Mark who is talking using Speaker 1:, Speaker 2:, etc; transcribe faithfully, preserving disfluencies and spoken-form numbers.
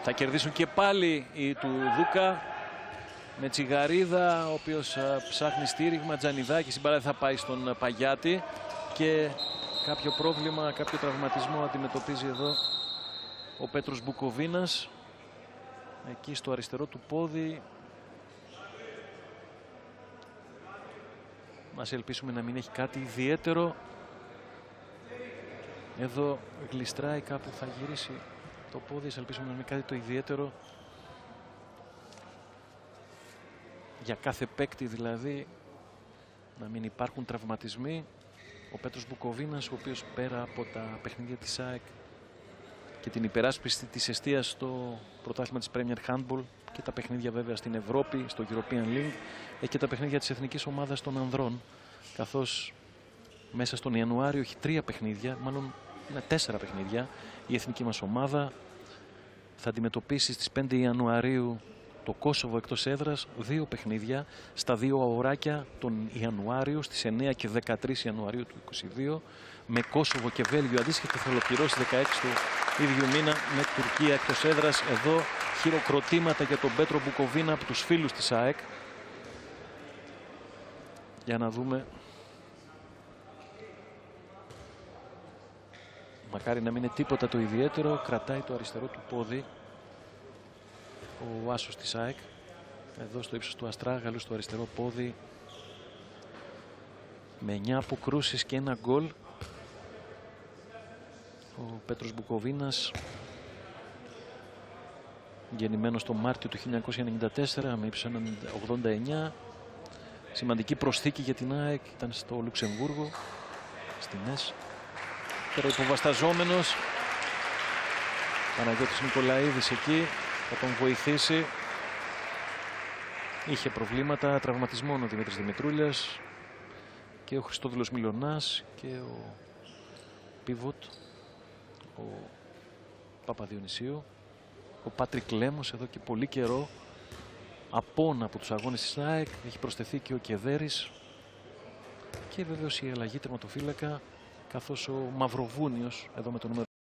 Speaker 1: Θα κερδίσουν και πάλι οι του Δούκα. Με Τσιγαρίδα, ο οποίος ψάχνει στήριγμα. Τζανιδάκης, η μπάλα θα πάει στον Παγιάτη. Και κάποιο πρόβλημα, κάποιο τραυματισμό αντιμετωπίζει εδώ ο Πέτρος Μπουκοβίνας. Εκεί στο αριστερό του πόδι. Μας ελπίσουμε να μην έχει κάτι ιδιαίτερο. Εδώ γλιστράει, κάπου θα γυρίσει το πόδι. Ας ελπίσουμε να μην είναι κάτι το ιδιαίτερο. Για κάθε παίκτη δηλαδή να μην υπάρχουν τραυματισμοί. Ο Πέτρος Μπουκοβίνας, ο οποίος πέρα από τα παιχνίδια της ΑΕΚ και την υπεράσπιση της εστίας στο πρωτάθλημα της Premier Handball και τα παιχνίδια βέβαια στην Ευρώπη, στο European League, έχει και τα παιχνίδια της εθνικής ομάδας των ανδρών, καθώς μέσα στον Ιανουάριο έχει τρία παιχνίδια, μάλλον είναι τέσσερα παιχνίδια. Η εθνική μας ομάδα θα αντιμετωπίσει στις πέντε Ιανουαρίου το Κόσοβο εκτός έδρας, δύο παιχνίδια στα δύο αγοράκια τον Ιανουάριο, στις εννέα και δεκατρείς Ιανουαρίου του είκοσι δύο, με Κόσοβο και Βέλγιο αντίστοιχα, και θα ολοκληρώσει δεκαέξι του ίδιου μήνα με Τουρκία εκτός έδρας. Εδώ χειροκροτήματα για τον Πέτρο Μπουκοβίνα από τους φίλους της ΑΕΚ. Για να δούμε. Μακάρι να μην είναι τίποτα το ιδιαίτερο. Κρατάει το αριστερό του πόδι ο άσος της ΑΕΚ. Εδώ στο ύψος του αστράγαλου, στο αριστερό πόδι, με εννιά αποκρούσεις και ένα γκολ. Ο Πέτρος Μπουκοβίνας, γεννημένος το Μάρτιο του χίλια εννιακόσια ενενήντα τέσσερα με ύψος ογδόντα εννιά. Σημαντική προσθήκη για την ΑΕΚ, ήταν στο Λουξεμβούργο, στην ΕΣ. Τώρα υποβασταζόμενος Παναγιώτης Νικολαίδης εκεί θα τον βοηθήσει. Είχε προβλήματα τραυματισμών ο Δημήτρης Δημητρούλιας και ο Χριστόδουλος Μιλωνάς και ο Πίβοτ, ο Παπαδιονυσίου. Ο Πάτρικ Λέμος εδώ και πολύ καιρό απόν από τους αγώνες της ΑΕΚ. Έχει προσθεθεί και ο Κεδέρης και βεβαίως η αλλαγή τερματοφύλακα, καθώς ο Μαυροβούνιος εδώ με το νούμερο